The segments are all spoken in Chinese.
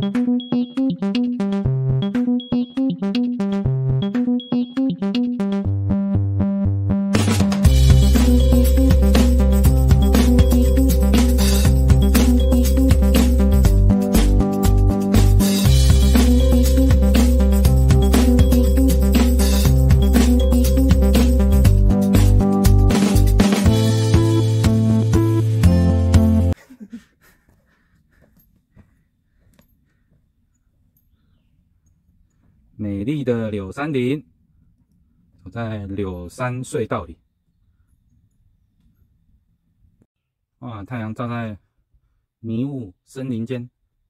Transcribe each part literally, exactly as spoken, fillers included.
美丽的柳杉林，走在柳杉隧道里。哇，太阳照在迷雾森林间。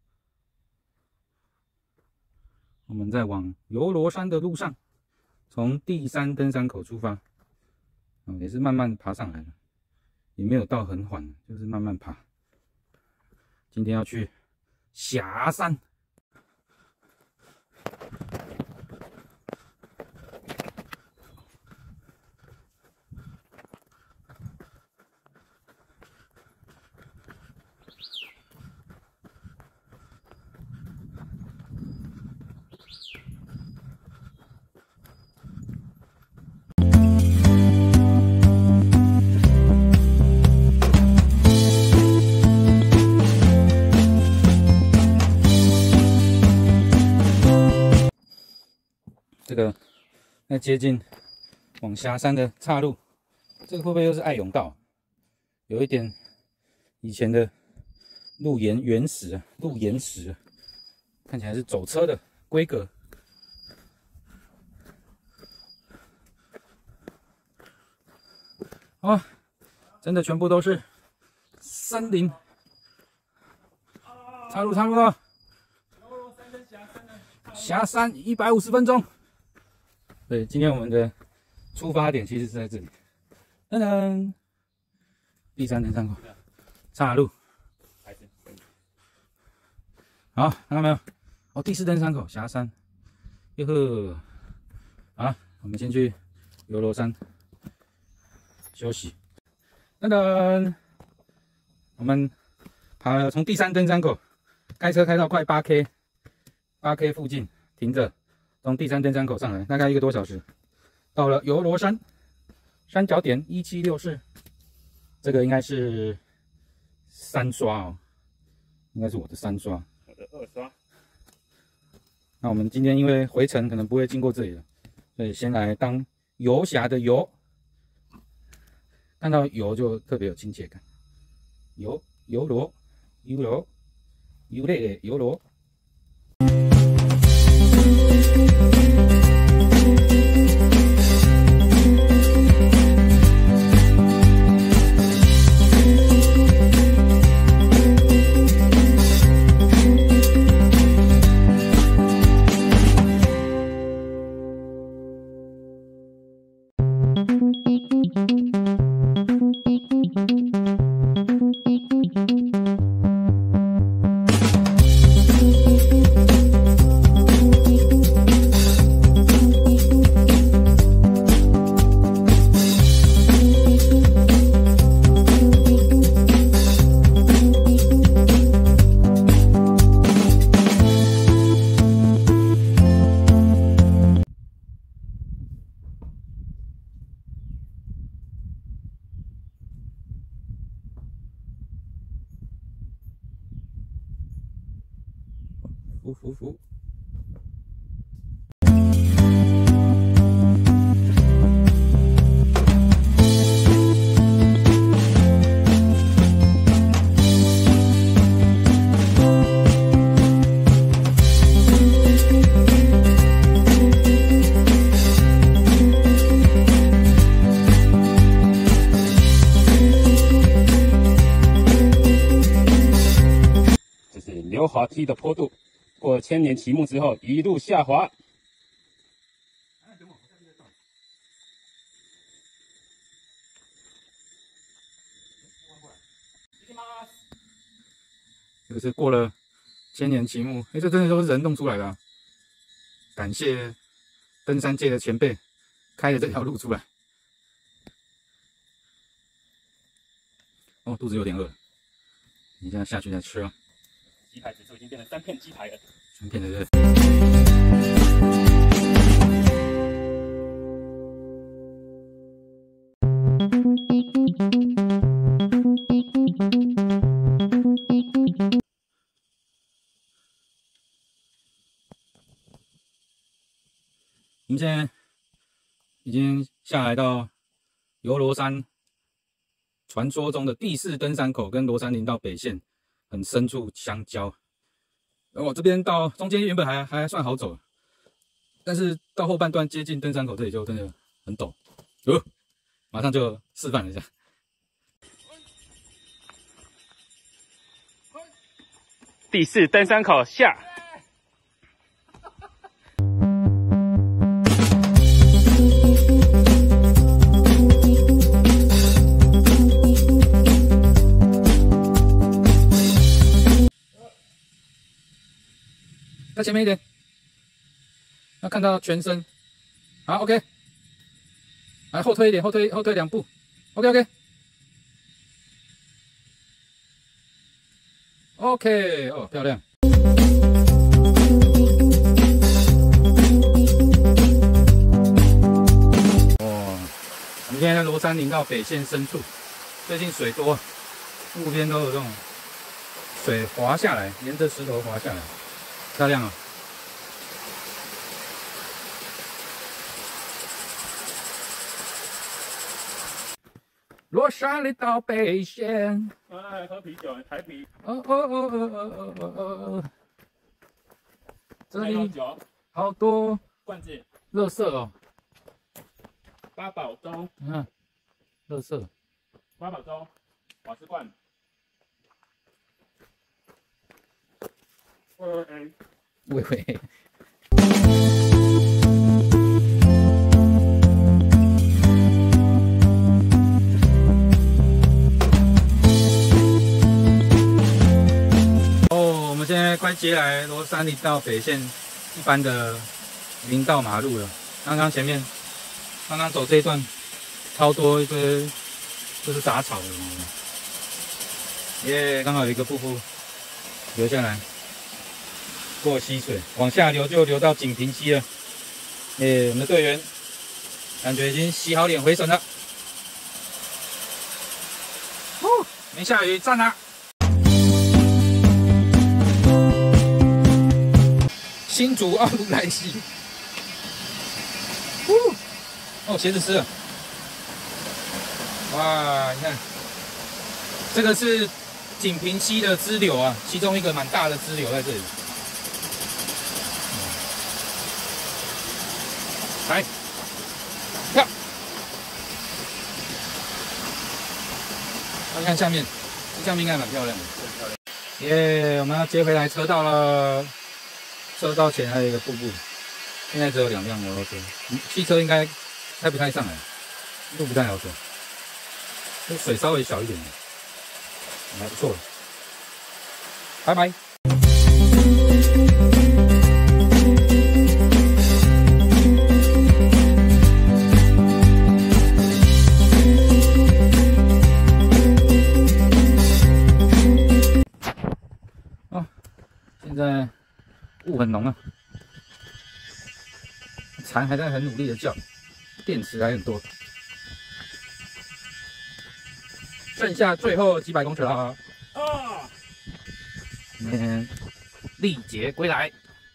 我们在往游罗山的路上，从第三登山口出发，哦，也是慢慢爬上来了，也没有到很缓，就是慢慢爬。今天要去霞山。 这个在接近往霞山的岔路，这个会不会又是爱甬道？有一点以前的路沿原石、路岩石，看起来是走车的规格。啊，真的全部都是森林。岔路，岔路了。霞山一百五十分钟。 对，今天我们的出发点其实是在这里。噔噔，第三登山口，岔路。好，看到没有？哦，第四登山口，霞山。哟呵，好，我们先去游罗山休息。噔噔，我们爬了从第三登山口开车开到快八 K， 八 K 附近停着。 从第三登山口上来，大概一个多小时，到了游罗山山脚点一七六四，这个应该是三刷哦，应该是我的三刷， 我的二刷。 那我们今天因为回程可能不会经过这里了，所以先来当游侠的游，看到游就特别有亲切感。游游罗游罗游类的游罗。 服服服！ 这是溜滑梯的坡度。 过千年奇木之后，一路下滑。 这是过了千年奇木，哎，这真的都是人弄出来的、啊。感谢登山界的前辈开了这条路出来。哦，肚子有点饿，你现在下去再吃啊。 鸡排指数已经变成三片鸡排了。 三片的对不对？我们现在已经下来到游罗山传说中的第四登山口，跟罗山林道北线很深处相交。我这边到中间原本还还算好走，但是到后半段接近登山口这里就真的很陡。哦，马上就示范了一下。 第四登山口下。 在前面一点，要看到全身。好 ，OK。来后推一点，后推后推两步。OK OK。OK， 哦，漂亮。哦，我们现在在罗山林道北线深处，最近水多，路边都有这种水滑下来，沿着石头滑下来。漂亮啊！罗山林道北线。 哎，喝啤酒，台啤。 哦哦哦哦哦哦哦哦！这里好多罐子， 垃圾哦。 八宝粥， 你看，垃圾。 八宝粥，瓦斯罐。喂喂喂， 喂喂。哦，我们现在快接来罗山林道北线一般的林道马路了。刚刚前面，刚刚走这一段，超多一堆就是杂草的。耶，刚好有一个瀑布流下来。过溪水，往下流就流到锦屏溪了。耶，我们的队员感觉已经洗好脸回神了。哦，没下雨，赞啦！新竹奥鲁莱溪。哦，鞋子湿了。哇，你看，这个是锦屏溪的支流啊，其中一个蛮大的支流在这里。来，跳！看看下面，这下面应该蛮漂亮的。耶， yeah, 我们要接回来车道了。车道前还有一个瀑布，现在只有两辆摩托车，汽车应该开不太上来，路不太好走。这水稍微小一点，还不错。拜拜。现在雾很浓啊，蝉还在很努力的叫，电池还很多，剩下最后几百公尺啦！啊，今天历劫归来，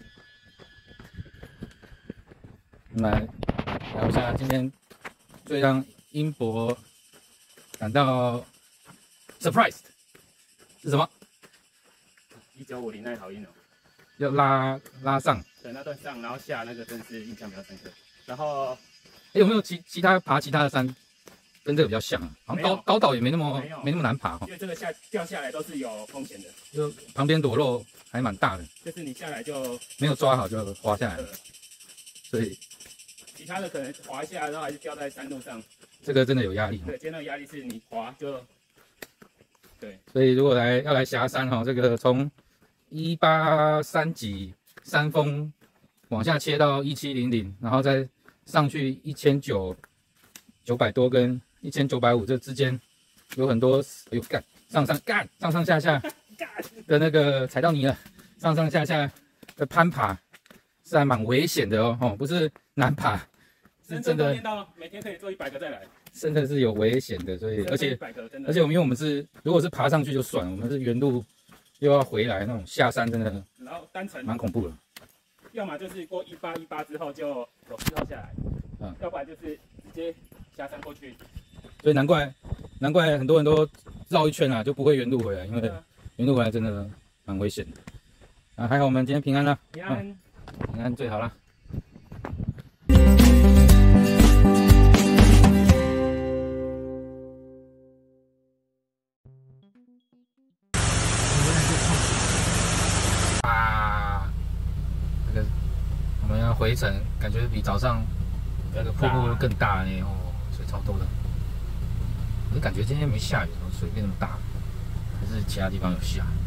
来聊一下今天最让英博感到 surprised 是什么？ 一九五零那好硬哦， 要拉拉上， 对，那段上，然后下那个真是印象比较深刻。然后， 欸、有没有其其他爬其他的山跟这个比较像啊？好像高高岛也没那么没, 没那么难爬哈、 哦，因为这个下掉下来都是有风险的， 就旁边裸露还蛮大的， 就是你下来就没有抓好就滑下来了，所以其他的可能滑下来，然后还是掉在山路上， 这个真的有压力。 对，今天的压力是你滑就，对， 所以如果来要来霞山哈，这个从一八三几山峰往下切到一七零零，然后再上去一千九九百多跟一千九百五这之间有很多，哎呦干上上干上上下下的那个踩到泥了，上上下下的攀爬是还蛮危险的哦，哦，不是难爬，是真的。 每天可以做一百个再来， 真的是有危险的，所以而且而且我们因为我们是如果是爬上去就算了，我们是原路又要回来那种下山，真的， 然后单程蛮恐怖的。 要么就是过一八一八之后就走四号下来，嗯，要不然就是直接下山过去。 所以难怪难怪很多人都绕一圈啊，就不会原路回来，因为原路回来真的蛮危险的。啊，还好我们今天平安了， 平安、 嗯、平安最好了。啊，这个我们要回程，感觉比早上那个瀑布更大呢，哦，水超多的。我就感觉今天没下雨，水变那么大，还是其他地方有下。